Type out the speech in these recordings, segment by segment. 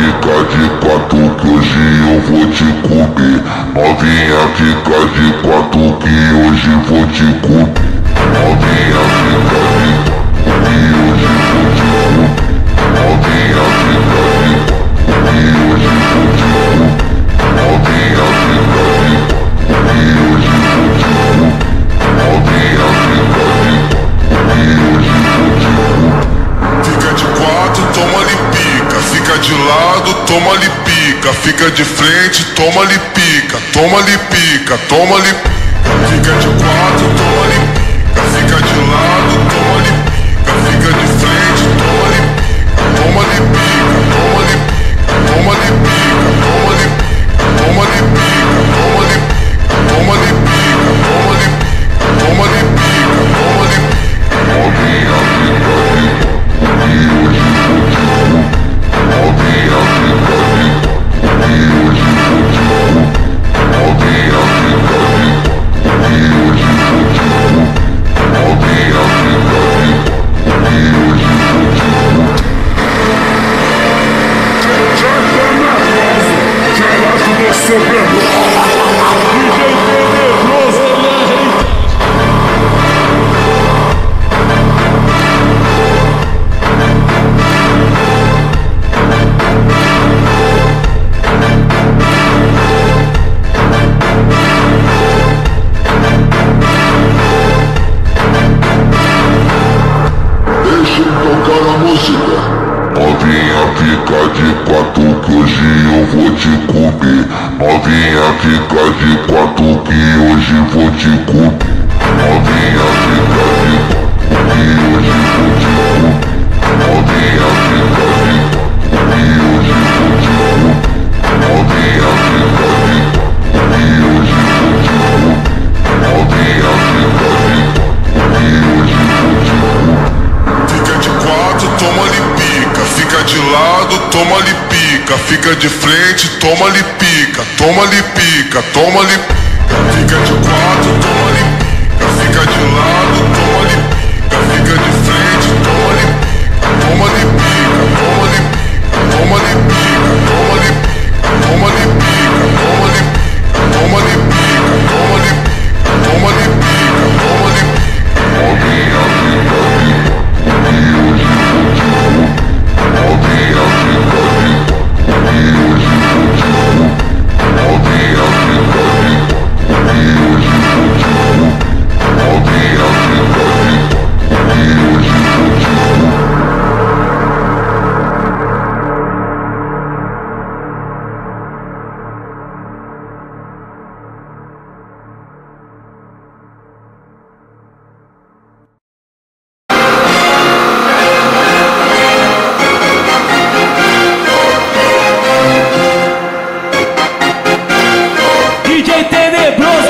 fica de quatro que hoje eu vou te comer. Novinha fica de quatro que hoje vou te comer. Novinha fica de quatro que hoje vou te comer. Novinha fica de quatro que hoje vou te comer. Novinha fica de quatro que hoje vou te comer. Novinha fica de quatro que hoje vou te comer. Fica de quatro, toma-lhe pica. Fica de lado, toma-lhe pica. Fica de frente, toma-lhe pica. Toma-lhe pica, toma-lhe pica. Fica de quatro, toma-lhe pica. Fica de lado, toma-lhe pica. Fica de frente, toma-lhe pica. Toma-lhe pica, toma-lhe pica. Toma-lhe pica, toma-lhe pica. Toma-lhe pica, toma-lhe pica. Toma-lhe pica, toma-lhe pica. Toma-lhe pica, toma-lhe pica. Novinha fica de quatro que hoje vou te comer. Novinha fica de quatro que hoje vou te comer. Novinha fica de quatro que hoje vou te comer. Novinha fica de quatro que hoje vou te comer. Relaxa você, Pedro. DJ Tenebroso. Deixa eu tocar a música. Novinha fica de quatro que hoje eu vou te comer. Novinha fica de quatro que hoje vou te comer. Novinha fica de quatro que hoje vou te comer. Novinha fica de quatro que hoje vou te comer. Novinha fica de quatro que hoje vou te comer. Novinha fica de quatro que hoje vou te comer. Fica de quatro, toma-lhe pica. Fica de lado, toma-lhe pica. Fica de frente, toma-lhe pica. Toma-lhe pica, toma-lhe pica. Fica de quatro, toma-lhe pica. Fica de lado, toma-lhe pica. Fica de frente, toma-lhe pica. Toma-lhe pica, toma-lhe pica. Toma-lhe pica, toma-lhe pica. Toma-lhe pica, toma-lhe pica. Toma-lhe pica, toma-lhe pica. Toma-lhe pica, toma-lhe pica. Novinha fica de quatro que hoje vou te comer. Novinha fica de quatro que hoje vou te comer. Novinha fica de quatro que hoje vou te comer. Novinha fica de quatro que hoje vou te comer. DJ Tenebroso.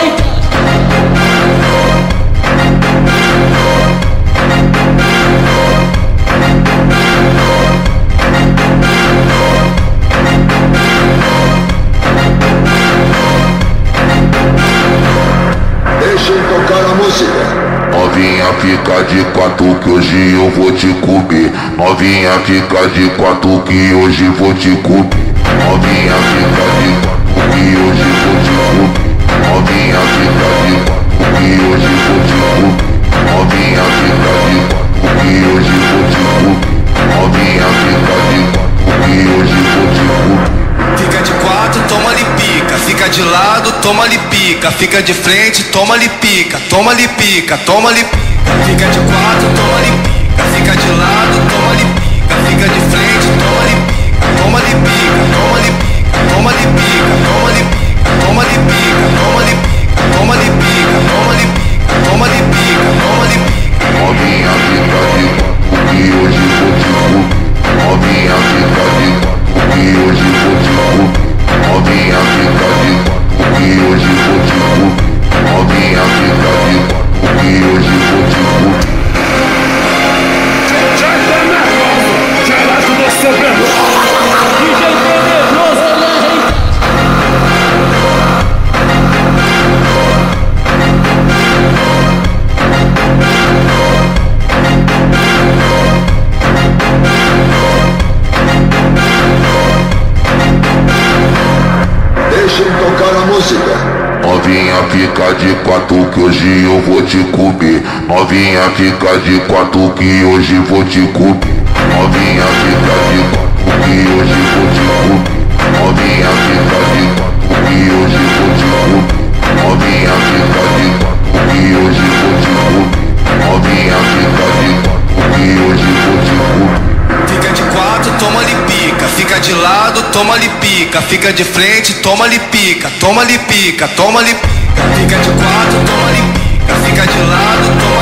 Deixa eu tocar a música. Novinha fica de quatro que hoje eu vou te comer. Novinha fica de quatro que hoje vou te comer. Novinha fica de quatro que hoje vou te comer. Novinha fica de quatro que hoje vou te comer. Novinha fica de quatro que hoje vou te comer. Novinha fica de quatro que hoje vou te comer. Fica de quatro, toma-lhe pica. Fica de lado, toma-lhe pica. Fica de frente, toma-lhe pica. Toma-lhe pica, toma-lhe pica. Fica de quatro, toma-lhe pica. Fica de lado, toma-lhe pica. Fica de frente, toma-lhe pica. Toma-lhe pica, toma-lhe pica. Toma-lhe pica, toma-lhe pica. Toma-lhe pica, toma-lhe pica. Toma-lhe pica, toma-lhe pica. Toma-lhe pica, toma-lhe pica. Novinha fica de quatro que hoje vou te comer. Novinha fica de quatro que hoje vou te comer. Novinha fica de quatro que hoje vou te comer. Novinha fica de quatro que hoje vou te comer. que hoje eu vou te comer. Novinha fica de quatro que hoje vou te comer. Novinha fica de quatro que hoje vou te comer. Novinha fica de quatro que hoje vou te comer. Novinha fica de quatro que hoje vou te comer. Novinha fica de quatro que hoje vou te comer. Fica de quatro, toma-lhe pica. Fica de lado, toma-lhe pica. Fica de frente, toma-lhe pica. Toma-lhe pica, toma-lhe pica. Fica de quatro, toma-lhe pica. Fica de lado, toma-lhe pica.